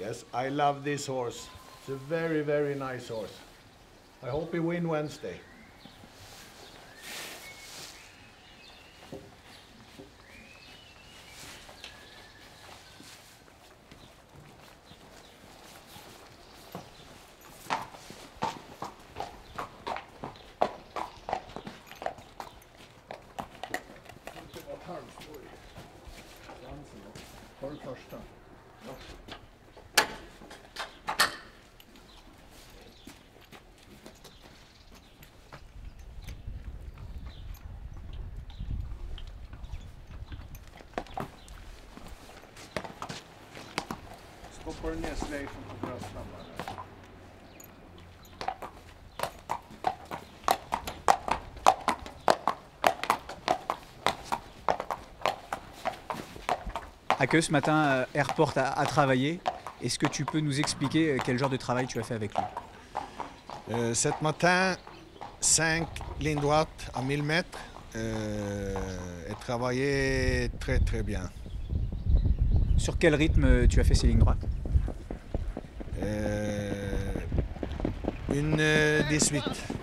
Yes, I love this horse. It's a very, very nice horse. I hope he win Wednesday. Stoppar ner sleifen på brösthammaren. Ake, ce matin, Airport a travaillé. Est-ce que tu peux nous expliquer quel genre de travail tu as fait avec lui? Ce matin, 5 lignes droites à 1000 mètres et travaillé très très bien. Sur quel rythme tu as fait ces lignes droites? Une 18.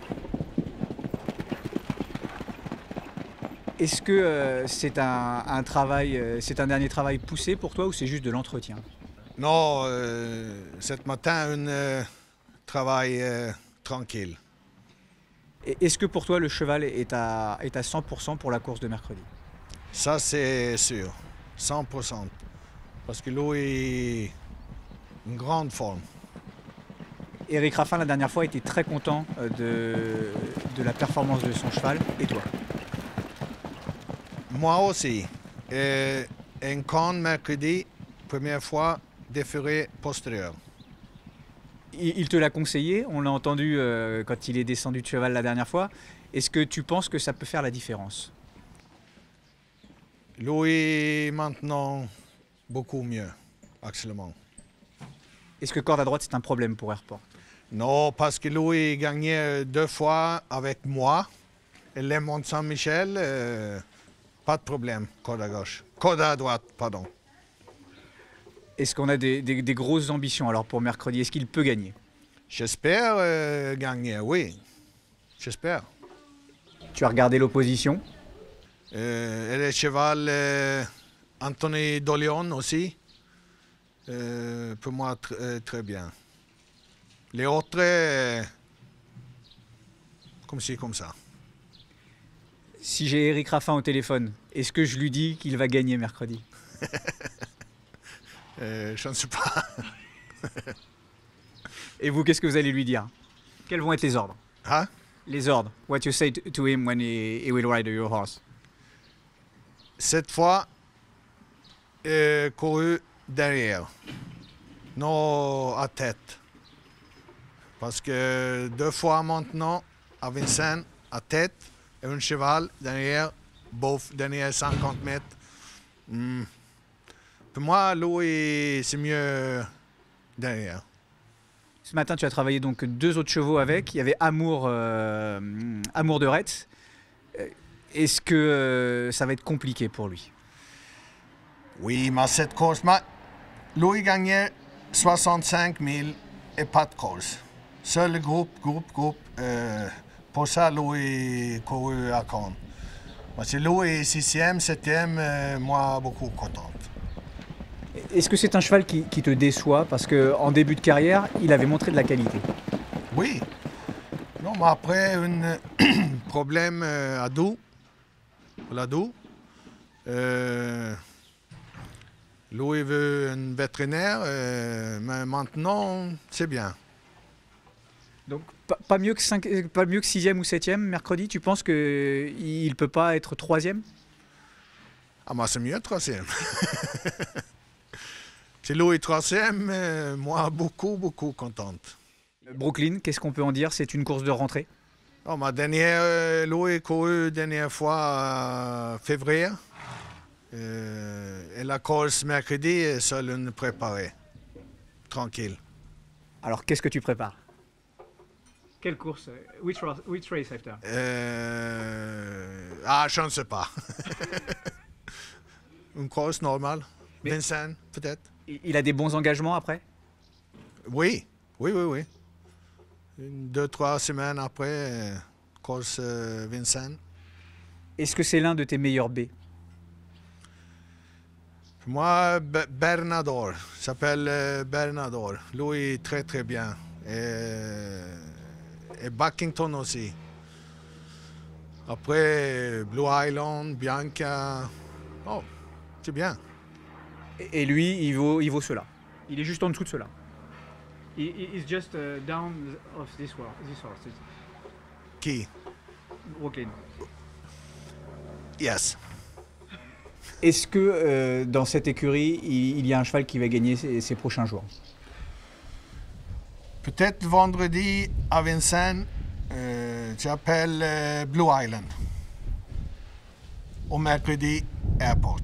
Est-ce que c'est un travail, c'est un dernier travail poussé pour toi ou c'est juste de l'entretien? Non, ce matin, un travail tranquille. Est-ce que pour toi le cheval est à 100% pour la course de mercredi? Ça, c'est sûr, 100%. Parce que lui est une grande forme. Éric Raffin, la dernière fois, était très content de la performance de son cheval. Et toi? Moi aussi. Un corne mercredi, première fois, déféré postérieur. Il te l'a conseillé, on l'a entendu quand il est descendu de cheval la dernière fois. Est-ce que tu penses que ça peut faire la différence? Lui, maintenant, beaucoup mieux, actuellement. Est-ce que corde à droite, c'est un problème pour Airport? Non, parce que lui gagnait 2 fois avec moi. Et les Mont-Saint-Michel, pas de problème, corde à gauche. Corde à droite, pardon. Est-ce qu'on a des grosses ambitions alors pour mercredi? Est-ce qu'il peut gagner? J'espère gagner, oui. J'espère. Tu as regardé l'opposition? Et le cheval Anthony Dolion aussi, pour moi très bien. Les autres, comme ci, comme ça. Si j'ai Éric Raffin au téléphone, est-ce que je lui dis qu'il va gagner mercredi? Je ne sais pas. Et vous, qu'est-ce que vous allez lui dire? Quels vont être les ordres? Hein? Les ordres. What you say to him when he will ride your horse? Cette fois, couru derrière, non à tête. Parce que 2 fois maintenant, à Vincennes, à tête, et un cheval derrière, bof, derrière 50 mètres. Pour moi, lui, c'est mieux derrière. Ce matin, tu as travaillé donc 2 autres chevaux avec. Il y avait Amour, Amour de Retz. Est-ce que ça va être compliqué pour lui? Oui, mais cette course, lui gagnait 65 000 et pas de course. Seul groupe. Pour ça, lui couru à Caen. Mais si lui est 6e, 7e, moi, beaucoup contente. Est-ce que c'est un cheval qui te déçoit? Parce qu'en début de carrière, il avait montré de la qualité. Oui. Non, mais après, un problème à dos. La dos. Lui veut un vétérinaire, mais maintenant, c'est bien. Donc pas mieux que 6e ou 7e mercredi? Tu penses qu'il ne peut pas être 3e? Ah, moi, c'est mieux 3e. Si lui est 3e, moi, beaucoup contente. Brooklyn, qu'est-ce qu'on peut en dire? C'est une course de rentrée? Oh, ma dernière, lui couru dernière fois en février. Et la course mercredi, seul une préparée. Tranquille. Alors qu'est-ce que tu prépares? Quelle course? Which race after? Je ne sais pas. Une course normale. Vincennes, peut-être. Il a des bons engagements après? Oui, oui, oui, oui. 2-3 semaines après, course Vincennes. Est-ce que c'est l'un de tes meilleurs B? Moi, Bernador, s'appelle Bernador. Lui, très très bien. Et Buckington aussi. Après, Blue Island, Bianca. Oh, c'est bien. Et lui, il vaut cela. Il est juste en dessous de cela. He's just down of this horse. Qui? Brooklyn. Yes. Est-ce que dans cette écurie, il y a un cheval qui va gagner ces prochains jours? Peut-être vendredi à Vincennes, j'appelle Blue Island. Au mercredi, Airport.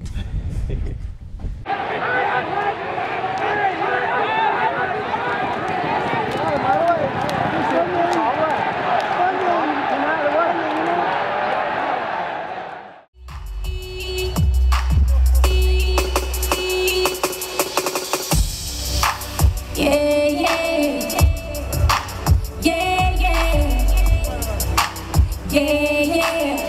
Yeah, yeah, yeah, yeah, yeah, yeah.